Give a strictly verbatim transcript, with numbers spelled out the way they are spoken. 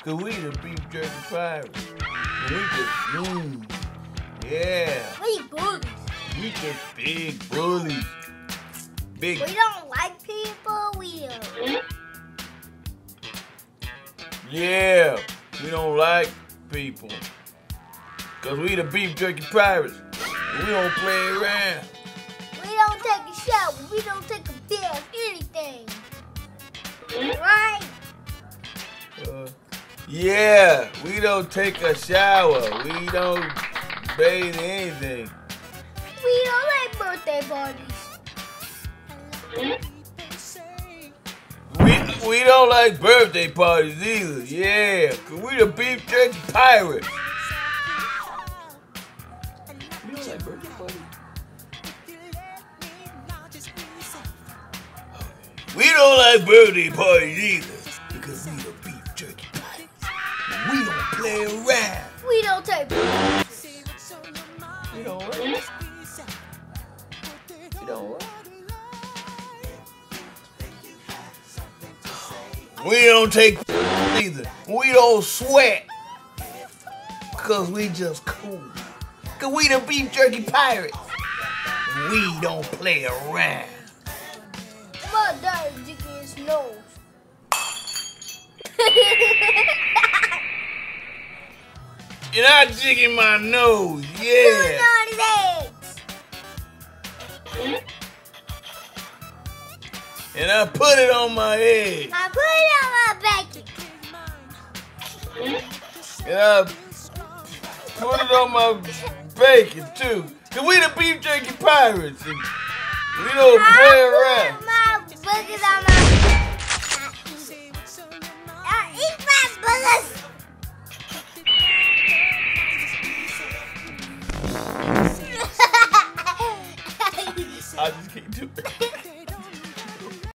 Cause we the beef jerky pirates. And we just, mmm, yeah. We bullies. We just big bullies. Big. We don't like people, we don't. Yeah, we don't like people. Cause we the beef jerky pirates. And we don't play around. We don't take a shower. We don't take a bath, anything. Right? Uh, yeah, we don't take a shower. We don't bathe in anything. We don't like birthday parties. We we don't like birthday parties either. Yeah, cause we the beef jerky pirates. You don't like birthday parties? We don't like birthday parties either because we the beef jerky pirates. And we don't play around. We don't take pictures. You don't what? You don't what? We don't take either. We don't sweat. Cause we just cool. Cause we the beef jerky pirates. We don't play around. My daddy digging his nose. You're not jigging my nose, Put yeah. on his eggs. And I put it on my egg. I put it on my bacon. And I put it on my bacon too. Cause we the beef jerky pirates. And we don't play around. I put my boogers on my... I eat my boogers. I just can't do it.